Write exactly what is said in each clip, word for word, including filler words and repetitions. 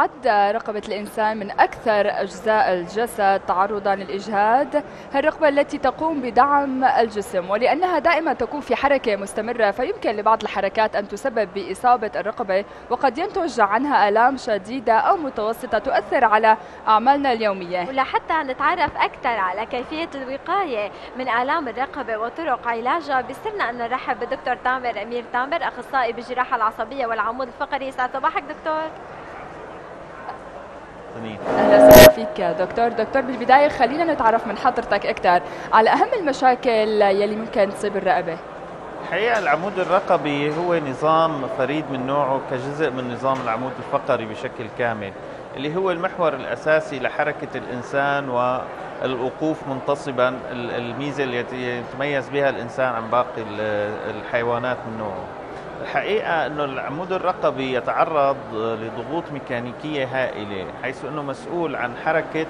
تعد رقبة الإنسان من أكثر أجزاء الجسد تعرضا للإجهاد، الرقبة التي تقوم بدعم الجسم، ولأنها دائما تكون في حركة مستمرة فيمكن لبعض الحركات أن تسبب بإصابة الرقبة، وقد ينتج عنها آلام شديدة أو متوسطة تؤثر على أعمالنا اليومية. ولحتى نتعرف أكثر على كيفية الوقاية من آلام الرقبة وطرق علاجها، بيسرنا أن نرحب بالدكتور تامر أمير تامر، أخصائي بالجراحة العصبية والعمود الفقري. يسعد صباحك دكتور. أهلا وسهلا فيك دكتور. دكتور بالبداية خلينا نتعرف من حضرتك أكثر على أهم المشاكل يلي ممكن تصيب الرقبة. الحقيقة العمود الرقبي هو نظام فريد من نوعه كجزء من نظام العمود الفقري بشكل كامل، اللي هو المحور الأساسي لحركة الإنسان والوقوف منتصبا، الميزة التي يتميز بها الإنسان عن باقي الحيوانات من نوعه. الحقيقة أنه العمود الرقبي يتعرض لضغوط ميكانيكية هائلة، حيث أنه مسؤول عن حركة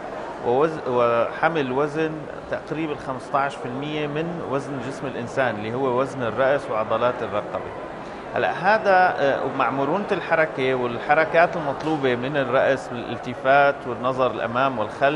وحمل وزن تقريبا خمسة عشر بالمئة من وزن جسم الإنسان، اللي هو وزن الرأس وعضلات الرقبة. هلا هذا مع مرونة الحركة والحركات المطلوبة من الرأس، الالتفات والنظر الأمام والخلف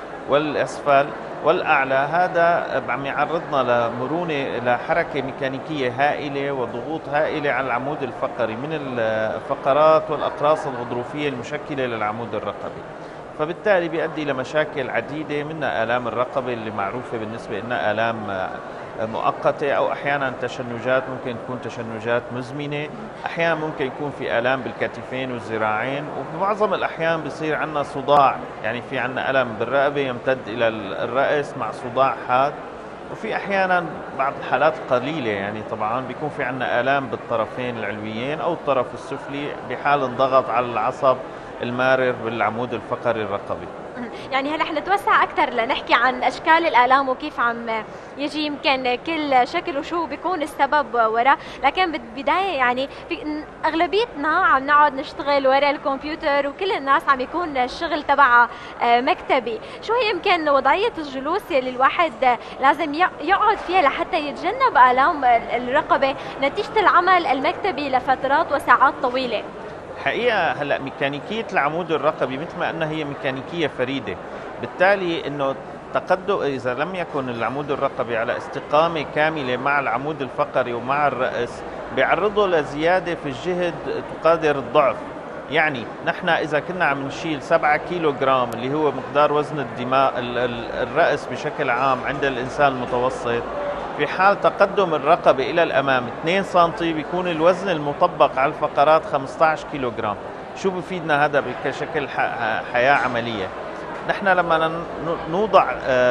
والأسفل والأعلى، هذا عم يعرضنا لمرونة لحركة ميكانيكية هائلة وضغوط هائلة على العمود الفقري من الفقرات والأقراص الغضروفية المشكلة للعمود الرقبي، فبالتالي بيؤدي لمشاكل عديدة، منها آلام الرقبة اللي معروفة بالنسبة لنا آلام مؤقتة، أو أحيانا تشنجات، ممكن تكون تشنجات مزمنة، أحيانا ممكن يكون في آلام بالكتفين والذراعين، وبمعظم الأحيان بيصير عندنا صداع، يعني في عندنا ألم بالرقبة يمتد إلى الرأس مع صداع حاد، وفي أحيانا بعض الحالات قليلة يعني طبعا بيكون في عندنا آلام بالطرفين العلويين أو الطرف السفلي بحال انضغط على العصب المارر بالعمود الفقري الرقبي. يعني هلا حنتوسع اكثر لنحكي عن اشكال الالام وكيف عم يجي يمكن كل شكل وشو بيكون السبب وراه، لكن بالبدايه يعني في اغلبيتنا عم نقعد نشتغل ورا الكمبيوتر، وكل الناس عم يكون الشغل تبعها مكتبي. شو هي يمكن وضعيه الجلوس اللي الواحد لازم يقعد فيها لحتى يتجنب الام الرقبه نتيجه العمل المكتبي لفترات وساعات طويله؟ حقيقة هلا ميكانيكية العمود الرقبي مثل ما أنها هي ميكانيكية فريدة، بالتالي أنه تقدم إذا لم يكن العمود الرقبي على استقامة كاملة مع العمود الفقري ومع الرأس بيعرضه لزيادة في الجهد تقادر الضعف. يعني نحن إذا كنا عم نشيل سبعة كيلو جرام اللي هو مقدار وزن الدماغ الرأس بشكل عام عند الإنسان المتوسط، في حال تقدم الرقبة إلى الأمام اثنين سنتي بيكون الوزن المطبق على الفقرات خمسة عشر كيلو جرام. شو بفيدنا هذا كشكل حياة عملية؟ نحن لما نوضع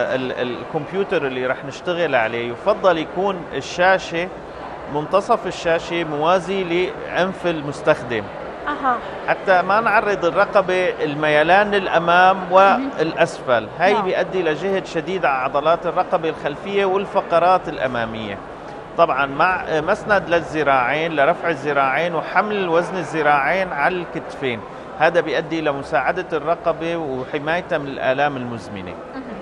الكمبيوتر اللي رح نشتغل عليه يفضل يكون الشاشة منتصف الشاشة موازي لأنف المستخدم، أها. حتى ما نعرض الرقبة الميلان للأمام والأسفل، هاي نعم. بيؤدي لجهد شديد على عضلات الرقبة الخلفية والفقرات الأمامية، طبعا مع مسند للذراعين لرفع الذراعين وحمل وزن الذراعين على الكتفين، هذا بيؤدي لمساعدة الرقبة وحمايتها من الآلام المزمنة.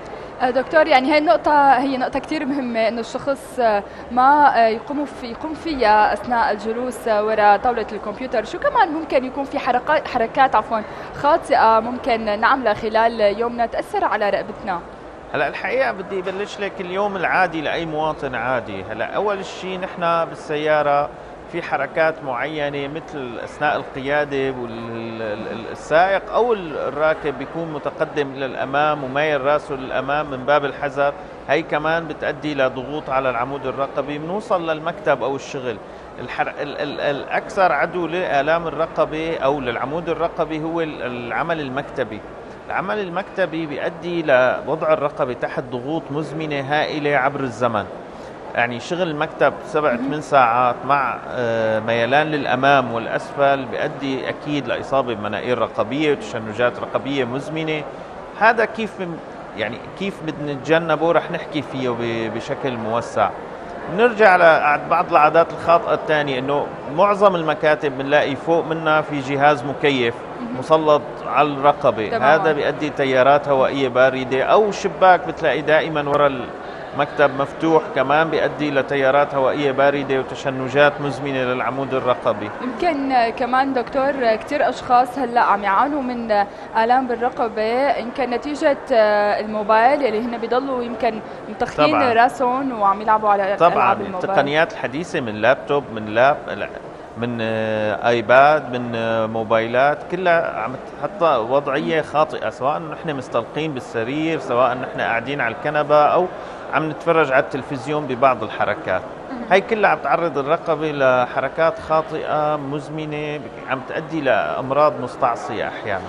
دكتور يعني هي النقطة هي نقطة كثير مهمة، إنه الشخص ما يقوم في يقوم فيها أثناء الجلوس وراء طاولة الكمبيوتر. شو كمان ممكن يكون في حركات حركات عفوا خاطئة ممكن نعملها خلال يومنا تأثر على رقبتنا؟ هلا الحقيقة بدي أبلش لك اليوم العادي لأي مواطن عادي. هلا أول شيء نحن بالسيارة في حركات معينة مثل أثناء القيادة والسائق أو الراكب بيكون متقدم إلى الأمام ومايل راسه للأمام من باب الحذر، هي كمان بتؤدي لضغوط على العمود الرقبي. بنوصل للمكتب أو الشغل، الحر... ال... ال... الأكثر عدو لآلام الرقبة أو للعمود الرقبي هو العمل المكتبي. العمل المكتبي بيؤدي لوضع الرقبة تحت ضغوط مزمنة هائلة عبر الزمن، يعني شغل المكتب سبع ثمان ساعات مع ميلان للأمام والأسفل بيؤدي أكيد لإصابة بمناقير رقبية وتشنجات رقبية مزمنة. هذا كيف يعني كيف بدنا نتجنبه رح نحكي فيه بشكل موسع. نرجع على بعض العادات الخاطئة الثانية، إنه معظم المكاتب بنلاقي فوق منها في جهاز مكيف مسلط على الرقبة، هذا بيؤدي تيارات هوائية باردة، أو شباك بتلاقي دائما وراء مكتب مفتوح كمان بيؤدي لتيارات هوائية باردة وتشنجات مزمنة للعمود الرقبي. يمكن كمان دكتور كثير أشخاص هلأ عم يعانوا من آلام بالرقبة، يمكن نتيجة الموبايل اللي هن بيضلوا يمكن متخين راسهم وعم يلعبوا على طبعا ألعاب الموبايل. التقنيات الحديثة من لابتوب، من لاب، من ايباد، من موبايلات، كلها عم تحط وضعيه خاطئه، سواء نحن مستلقين بالسرير، سواء نحن قاعدين على الكنبه، او عم نتفرج على التلفزيون ببعض الحركات. هي كلها عم تعرض الرقبه لحركات خاطئه مزمنه عم تؤدي لامراض مستعصيه احيانا.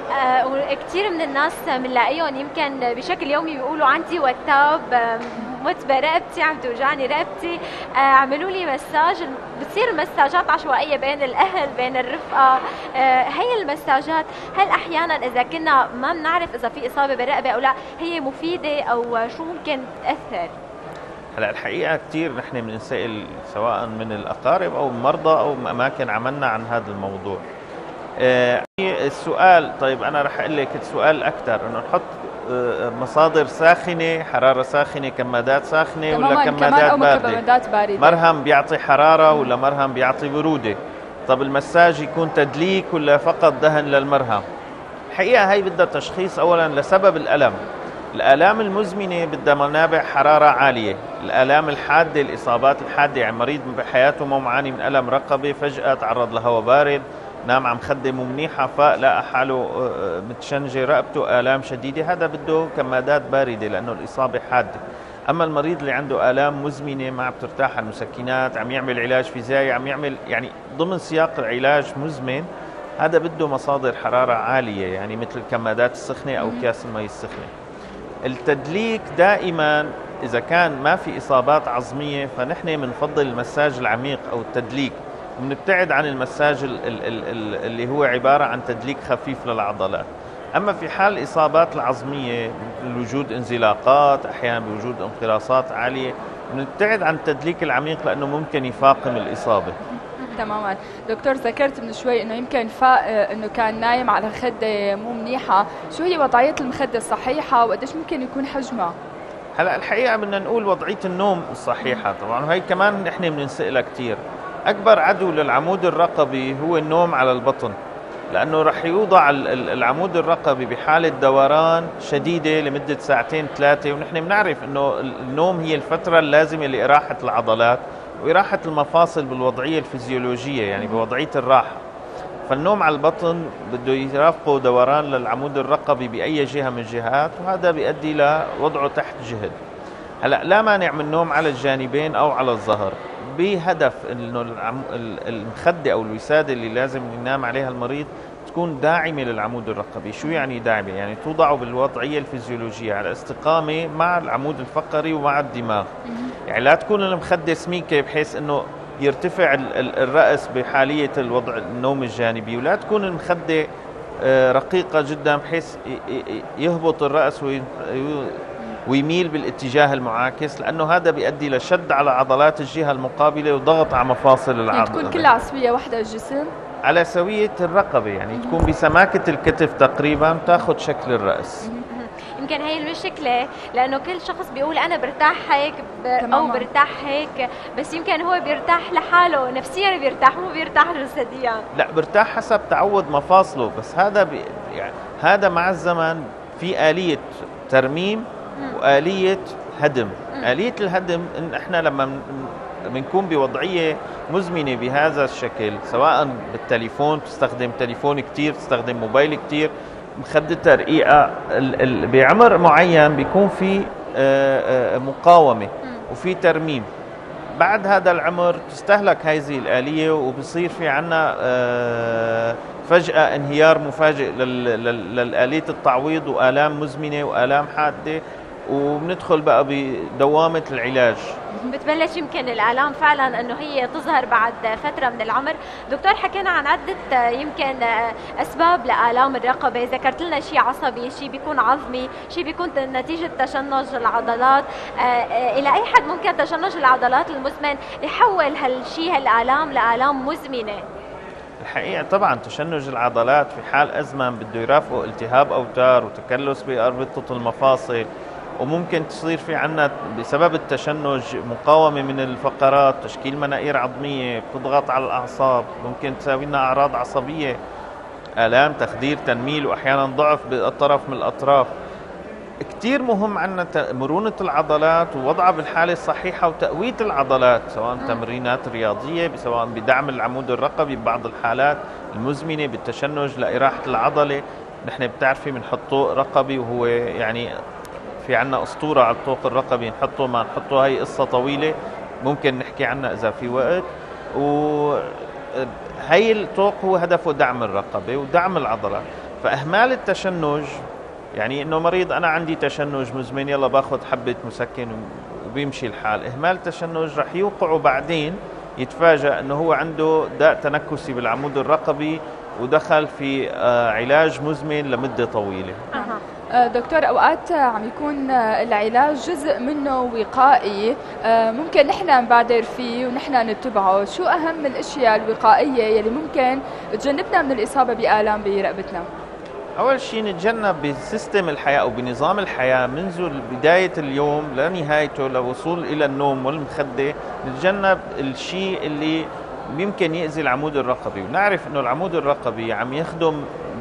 آه كثير من الناس بنلاقيهم يمكن بشكل يومي بيقولوا عندي وتاب، مت برقبتي، عم توجعني رقبتي، آه عملوا لي مساج. بتصير مساجات عشوائيه بين الاهل، بين الرفقه. آه هي المساجات هل احيانا اذا كنا ما بنعرف اذا في اصابه بالرقبه او لا هي مفيده او شو ممكن تاثر؟ هلا الحقيقه كثير نحن بنسال سواء من الاقارب او المرضى او اماكن عملنا عن هذا الموضوع. آه السؤال، طيب انا رح اقول لك السؤال اكثر انه نحط مصادر ساخنه، حراره ساخنه، كمادات ساخنه ولا كمادات بارده؟ باردة. مرهم بيعطي حراره ولا مرهم بيعطي بروده؟ طب المساج يكون تدليك ولا فقط دهن للمرهم؟ الحقيقه هي بدها تشخيص اولا لسبب الالم. الآلام المزمنة بدها منابع حرارة عالية، الآلام الحادة، الإصابات الحادة، يعني مريض بحياته مو معاني من ألم رقبة، فجأة تعرض لهواء بارد، نام عم خده مو منيحة، فاق لقى حاله متشنجة رقبته، آلام شديدة، هذا بده كمادات باردة لأنه الإصابة حادة. أما المريض اللي عنده آلام مزمنة ما عم ترتاح على المسكنات، عم يعمل علاج فيزيائي، عم يعمل يعني ضمن سياق العلاج مزمن، هذا بده مصادر حرارة عالية، يعني مثل الكمادات السخنة أو أكياس المي السخنة. التدليك دائما إذا كان ما في إصابات عظمية فنحن بنفضل المساج العميق أو التدليك، ونبتعد عن المساج اللي هو عبارة عن تدليك خفيف للعضلات. أما في حال الإصابات العظمية بوجود انزلاقات، أحيانا بوجود انقراصات عالية، بنبتعد عن التدليك العميق لأنه ممكن يفاقم الإصابة. تماما. دكتور ذكرت من شوي انه يمكن فاق انه كان نايم على خده مو منيحه، شو هي وضعيه المخده الصحيحه وقديش ممكن يكون حجمها؟ هلا الحقيقه بدنا نقول وضعيه النوم الصحيحه، طبعا وهي كمان نحن بننسالها كثير. اكبر عدو للعمود الرقبي هو النوم على البطن، لانه رح يوضع العمود الرقبي بحاله دوران شديده لمده ساعتين ثلاثه، ونحن بنعرف انه النوم هي الفتره اللازمه لاراحه العضلات وإراحة المفاصل بالوضعية الفيزيولوجية، يعني بوضعية الراحة. فالنوم على البطن بده يرافقه دوران للعمود الرقبي بأي جهة من الجهات، وهذا بيؤدي لوضعه تحت جهد. هلا لا مانع من النوم على الجانبين أو على الظهر بهدف إنه المخدة أو الوسادة اللي لازم ينام عليها المريض تكون داعمة للعمود الرقبي. شو يعني داعمة؟ يعني توضعه بالوضعية الفيزيولوجية على استقامة مع العمود الفقري ومع الدماغ، يعني لا تكون المخدة سميكة بحيث انه يرتفع الرأس بحالية الوضع النوم الجانبي، ولا تكون المخدة رقيقة جدا بحيث يهبط الرأس ويميل بالاتجاه المعاكس، لأنه هذا بيؤدي لشد على عضلات الجهة المقابلة وضغط على مفاصل العضلة. يعني تكون كلها عصبية واحدة الجسم على سوية الرقبة، يعني تكون بسماكة الكتف تقريبا تاخذ شكل الرأس. يمكن هي المشكلة، لأنه كل شخص بيقول أنا برتاح هيك أو برتاح هيك، بس يمكن هو بيرتاح لحاله نفسيا، بيرتاح مو بيرتاح جسديا. لا، برتاح حسب تعود مفاصله، بس هذا بي يعني هذا مع الزمن في آلية ترميم وآلية هدم. آلية الهدم إن إحنا لما بنكون بوضعية مزمنة بهذا الشكل، سواء بالتليفون تستخدم تليفون كتير، تستخدم موبايل كتير، مخدتها رقيقة، بعمر معين بيكون في مقاومة وفي ترميم. بعد هذا العمر تستهلك هذه الآلية وبصير في عنا فجأة انهيار مفاجئ للآلية التعويض وآلام مزمنة وآلام حادة، وبندخل بقى بدوامة العلاج. بتبلش يمكن الآلام فعلا انه هي تظهر بعد فترة من العمر. دكتور حكينا عن عدة يمكن اسباب لآلام الرقبة، ذكرت لنا شيء عصبي، شيء بيكون عظمي، شيء بيكون نتيجة تشنج العضلات. الى اي حد ممكن تشنج العضلات المزمن يحول هالشيء هالآلام لآلام مزمنة؟ الحقيقة طبعا تشنج العضلات في حال أزمن بده يرافقه التهاب أوتار وتكلس بأربطة المفاصل وممكن تصير في عنا بسبب التشنج مقاومة من الفقرات، تشكيل مناقير عظمية، بتضغط على الأعصاب، ممكن تساوي لنا أعراض عصبية، آلام، تخدير، تنميل، وأحيانا ضعف بالطرف من الأطراف. كتير مهم عنا مرونة العضلات ووضعها بالحالة الصحيحة وتقوية العضلات، سواء تمرينات رياضية، سواء بدعم العمود الرقبي ببعض الحالات المزمنة بالتشنج لإراحة العضلة. نحن بتعرفي بنحط طوق رقبي، وهو يعني في عنا أسطورة على الطوق الرقبي، نحطه ما نحطه، هي قصة طويلة ممكن نحكي عنها إذا في وقت. وهي الطوق هو هدفه دعم الرقبة ودعم العضلات. فإهمال التشنج، يعني إنه مريض أنا عندي تشنج مزمن يلا باخذ حبة مسكن وبيمشي الحال، إهمال التشنج رح يوقعه بعدين يتفاجأ إنه هو عنده داء تنكسي بالعمود الرقبي ودخل في علاج مزمن لمدة طويلة. دكتور، أوقات عم يكون العلاج جزء منه وقائي، ممكن نحن نبادر فيه ونحن نتبعه. شو أهم الأشياء الوقائية يلي ممكن تجنبنا من الإصابة بآلام برقبتنا؟ أول شيء نتجنب بسيستم الحياة أو بنظام الحياة منذ بداية اليوم لنهايته لوصول إلى النوم والمخدة، نتجنب الشيء اللي يمكن يأذي العمود الرقبي. ونعرف أنه العمود الرقبي عم يخدم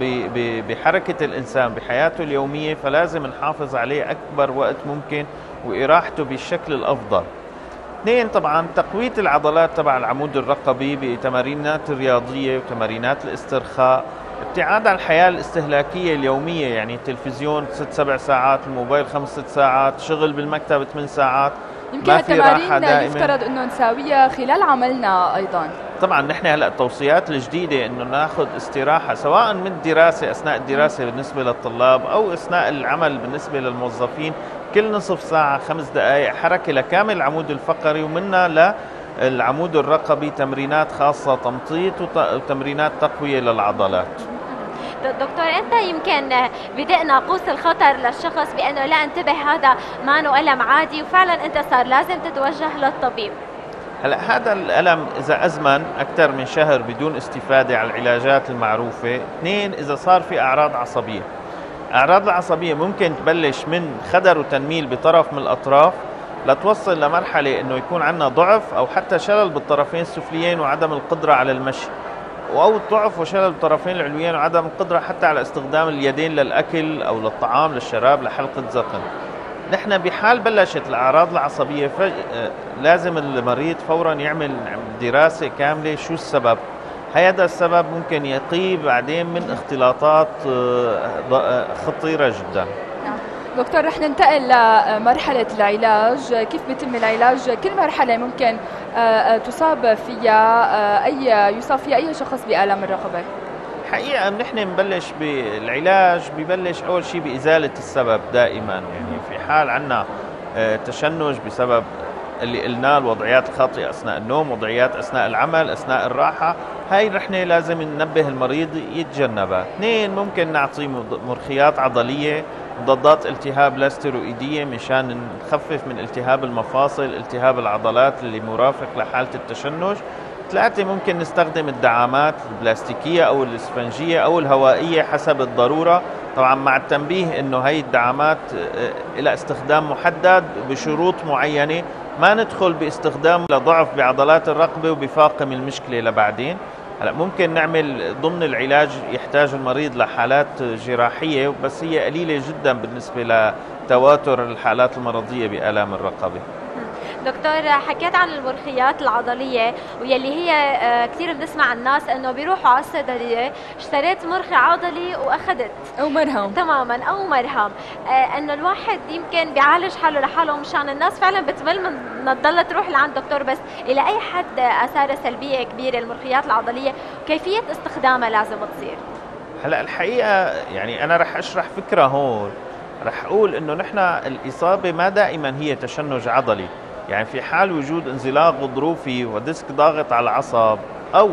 بحركة الإنسان بحياته اليومية، فلازم نحافظ عليه أكبر وقت ممكن وإراحته بالشكل الأفضل. اثنين، طبعا تقوية العضلات تبع العمود الرقبي بتمارينات الرياضية وتمارينات الاسترخاء، ابتعاد عن الحياة الاستهلاكية اليومية، يعني التلفزيون ست سبع ساعات، الموبايل خمس ست ساعات، شغل بالمكتب ثمان ساعات. يمكن التمارين يفترض انه نساويها خلال عملنا ايضا. طبعا نحن هلا التوصيات الجديده انه ناخذ استراحه سواء من الدراسه اثناء الدراسه بالنسبه للطلاب او اثناء العمل بالنسبه للموظفين، كل نصف ساعه خمس دقائق حركه لكامل العمود الفقري، ومنها للعمود الرقبي تمرينات خاصه تمطيط وتمرينات تقويه للعضلات. دكتور، انت يمكن بدأ ناقوس الخطر للشخص بانه لا انتبه هذا ما ألم عادي، وفعلا انت صار لازم تتوجه للطبيب. هلا هذا الألم إذا أزمن أكثر من شهر بدون استفادة على العلاجات المعروفة. اثنين، إذا صار في أعراض عصبية. أعراض العصبية ممكن تبلش من خدر وتنميل بطرف من الأطراف لتوصل لمرحلة إنه يكون عندنا ضعف أو حتى شلل بالطرفين السفليين وعدم القدرة على المشي، أو الضعف وشلل بالطرفين العلويين وعدم القدرة حتى على استخدام اليدين للأكل أو للطعام للشراب لحلقة زقن. نحن بحال بلشت الأعراض العصبية فج... لازم المريض فورا يعمل دراسة كاملة شو السبب. هذا السبب ممكن يقي بعدين من اختلاطات خطيرة جدا. دكتور، رح ننتقل لمرحلة العلاج. كيف بيتم العلاج؟ كل مرحلة ممكن تصاب فيها أي يصاب فيها أي شخص بآلام الرقبة؟ حقيقة نحن نبلش بالعلاج، ببلش أول شيء بإزالة السبب دائما. يعني في حال عنا تشنج بسبب اللي قلناه الوضعيات الخاطئة أثناء النوم، وضعيات أثناء العمل، أثناء الراحة، هاي نحن لازم ننبه المريض يتجنبها. اثنين، ممكن نعطي مرخيات عضلية، مضادات التهاب لا ستيروئيدية مشان نخفف من التهاب المفاصل، التهاب العضلات اللي مرافق لحالة التشنج. ثلاثة، ممكن نستخدم الدعامات البلاستيكية أو الإسفنجية أو الهوائية حسب الضرورة، طبعا مع التنبيه إنه هاي الدعامات إلى استخدام محدد بشروط معينة، ما ندخل باستخدام لضعف بعضلات الرقبة وبفاقم المشكلة لبعدين. هلا ممكن نعمل ضمن العلاج يحتاج المريض لحالات جراحية، بس هي قليلة جدا بالنسبة لتواتر الحالات المرضية بآلام الرقبة. دكتور، حكيت عن المرخيات العضلية واللي هي كثير بنسمع الناس انه بيروحوا على الصيدلية اشتريت مرخي عضلي واخذت او مرهم تماما او مرهم، انه الواحد يمكن بيعالج حاله لحاله، مشان الناس فعلا بتمل من تضل تروح لعند دكتور. بس الى اي حد اثار سلبية كبيرة المرخيات العضلية وكيفية استخدامها لازم تصير؟ هلا الحقيقة يعني انا رح اشرح فكرة هون، رح اقول انه نحن الاصابة ما دائما هي تشنج عضلي. يعني في حال وجود انزلاق غضروفي وديسك ضاغط على العصب، أو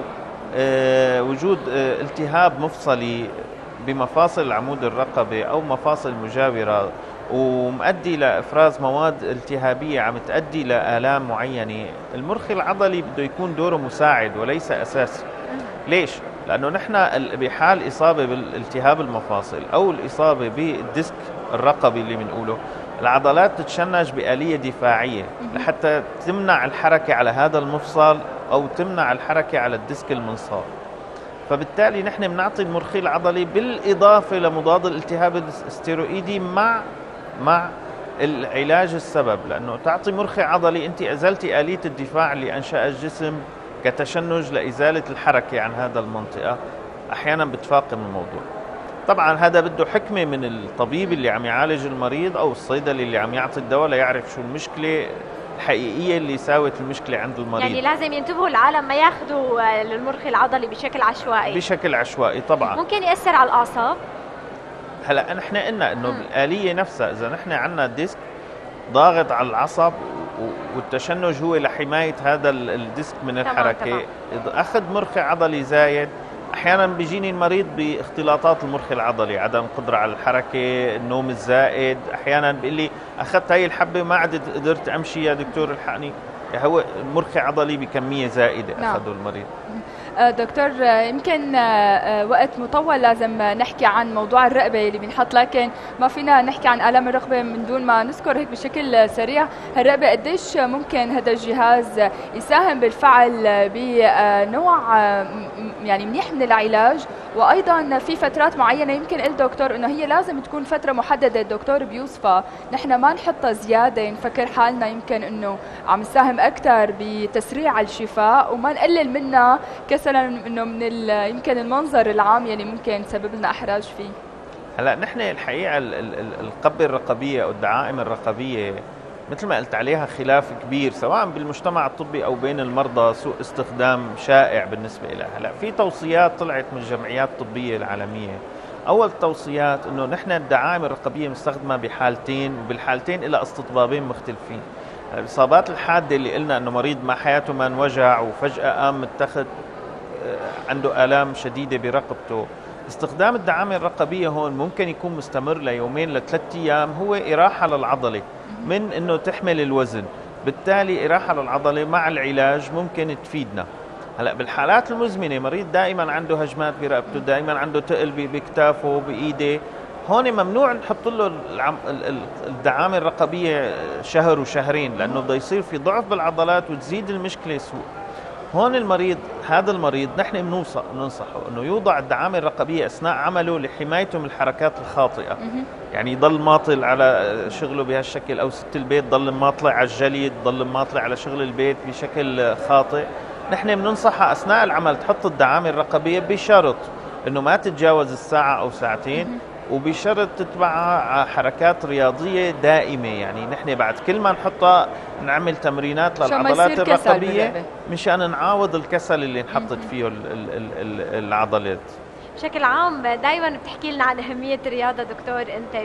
آه وجود آه التهاب مفصلي بمفاصل العمود الرقبي أو مفاصل مجاورة ومؤدي لإفراز مواد التهابية عم تؤدي لآلام معينة، المرخي العضلي بده يكون دوره مساعد وليس أساسي. ليش؟ لأنه نحن بحال إصابة بالالتهاب المفاصل أو الإصابة بالديسك الرقبي اللي بنقوله، العضلات تتشنج بآلية دفاعية لحتى تمنع الحركة على هذا المفصل أو تمنع الحركة على الديسك المنصاب. فبالتالي نحن بنعطي المرخي العضلي بالإضافة لمضاد الالتهاب الاستيروئيدي مع مع العلاج السبب، لأنه تعطي مرخي عضلي أنت أزلتي آلية الدفاع اللي أنشأ الجسم كتشنج لإزالة الحركة عن هذا المنطقة، أحيانا بتفاقم الموضوع. طبعا هذا بده حكمة من الطبيب اللي عم يعالج المريض أو الصيدلي اللي عم يعطي الدواء ليعرف شو المشكلة الحقيقية اللي ساوت المشكلة عند المريض. يعني لازم ينتبهوا العالم ما ياخذوا المرخي العضلي بشكل عشوائي. بشكل عشوائي طبعا. ممكن يأثر على الأعصاب. هلا نحن قلنا انه بالآلية نفسها اذا نحن عندنا ديسك ضاغط على العصب والتشنج هو لحماية هذا الديسك من الحركة، اذا اخذ مرخي عضلي زايد احيانا بيجيني المريض باختلاطات المرخي العضلي، عدم قدرة على الحركة، النوم الزائد، احيانا بيقول لي اخذت هاي الحبة ما عدت قدرت امشي يا دكتور الحقني، هو مرخي عضلي بكمية زائدة نعم. اخذه المريض. دكتور يمكن وقت مطول لازم نحكي عن موضوع الرقبة اللي بنحط، لكن ما فينا نحكي عن آلام الرقبة من دون ما نذكر هيك بشكل سريع الرقبة قديش ممكن هذا الجهاز يساهم بالفعل بنوع يعني منيح من العلاج، وأيضا في فترات معينة يمكن قال دكتور إنه هي لازم تكون فترة محددة الدكتور بيوصفها، نحن ما نحطها زيادة نفكر حالنا يمكن إنه عم نساهم أكثر بتسريع الشفاء وما نقلل منها كسلا انه من يمكن المنظر العام يلي ممكن تسبب لنا احراج فيه. هلا نحن الحقيقه القبه الرقبيه او الدعائم الرقبيه مثل ما قلت عليها خلاف كبير سواء بالمجتمع الطبي او بين المرضى، سوء استخدام شائع بالنسبه لها. هلا في توصيات طلعت من الجمعيات الطبيه العالميه، اول توصيات انه نحن الدعائم الرقبيه مستخدمه بحالتين وبالحالتين الى استطبابين مختلفين. الاصابات الحاده اللي قلنا انه مريض ما حياته ما انوجع وفجاه قام متخذ عنده آلام شديدة برقبته، استخدام الدعامة الرقبية هون ممكن يكون مستمر ليومين لثلاث أيام، هو إراحة للعضلة من أنه تحمل الوزن، بالتالي إراحة للعضلة مع العلاج ممكن تفيدنا. هلأ بالحالات المزمنة مريض دائما عنده هجمات برقبته، دائما عنده تقل بكتافه بإيده، هون ممنوع نحط له الدعامة الرقبية شهر وشهرين لأنه بده يصير في ضعف بالعضلات وتزيد المشكلة سوء. هون المريض هذا المريض نحن بنوصح ننصحه انه يوضع الدعامه الرقبيه اثناء عمله لحمايته من الحركات الخاطئه، يعني يضل ماطل على شغله بهالشكل او ست البيت ضل ماطلع على الجليد، ضل ماطلع على شغل البيت بشكل خاطئ، نحن بننصحه اثناء العمل تحط الدعامه الرقبيه بشرط انه ما تتجاوز الساعه او ساعتين، وبشرط تتبعها حركات رياضية دائمة، يعني نحن بعد كل ما نحطها نعمل تمرينات للعضلات الرقبية مشان نعاوض الكسل اللي انحطت فيه العضلات. بشكل عام دائما بتحكي لنا عن أهمية الرياضة دكتور أنت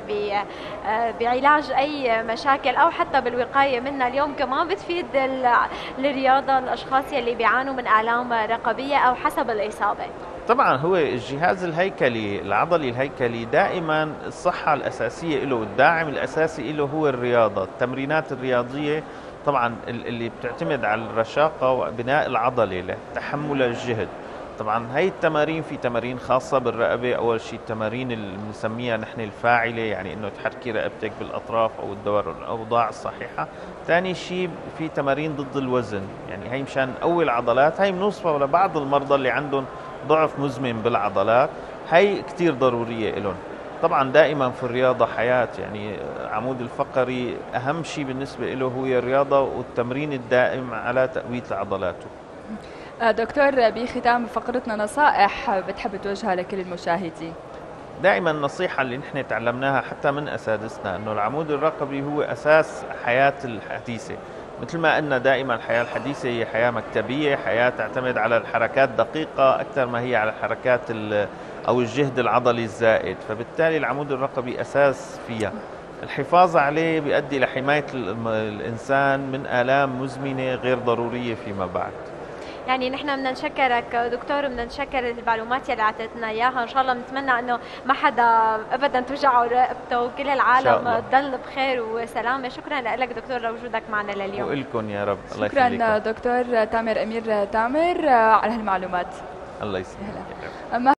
بعلاج أي مشاكل أو حتى بالوقاية منها، اليوم كمان بتفيد الرياضة الأشخاص يلي بيعانوا من آلام رقبية أو حسب الإصابة. طبعا هو الجهاز الهيكلي العضلي الهيكلي دائما الصحة الأساسية له والداعم الأساسي له هو الرياضة، التمرينات الرياضية طبعا اللي بتعتمد على الرشاقة وبناء العضلة لتحمل الجهد. طبعا هي التمارين في تمارين خاصة بالرقبة، أول شيء التمارين اللي بنسميها نحن الفاعلة، يعني إنه تحركي رقبتك بالأطراف أو الدور الأوضاع الصحيحة. ثاني شيء في تمارين ضد الوزن، يعني هي مشان نقوي العضلات، هي بنوصفها لبعض المرضى اللي عندهم ضعف مزمن بالعضلات، هي كتير ضرورية لهم. طبعا دائما في الرياضة حياة، يعني عمود الفقري أهم شيء بالنسبة له هو الرياضة والتمرين الدائم على تقوية عضلاته. دكتور بختام فقرتنا نصائح بتحب توجهها لكل المشاهدين؟ دائما النصيحة اللي نحن تعلمناها حتى من أساتذتنا أنه العمود الرقبي هو أساس حياة الحديثة، مثل ما قلنا دائما الحياة الحديثة هي حياة مكتبية، حياة تعتمد على الحركات دقيقة أكثر ما هي على الحركات أو الجهد العضلي الزائد، فبالتالي العمود الرقبي أساس فيها. الحفاظ عليه بيؤدي لحماية الإنسان من آلام مزمنة غير ضرورية فيما بعد. يعني نحن بدنا نشكرك دكتور، بدنا نشكر المعلومات اللي اعطيتنا اياها، ان شاء الله بنتمنى انه ما حدا ابدا توجعه رقبته وكل العالم تضل بخير وسلامه. شكرا لك دكتور لوجودك معنا لليوم. والكم يا رب. الله يخليكم. شكرا دكتور تامر امير تامر على هالمعلومات. الله يسلمك.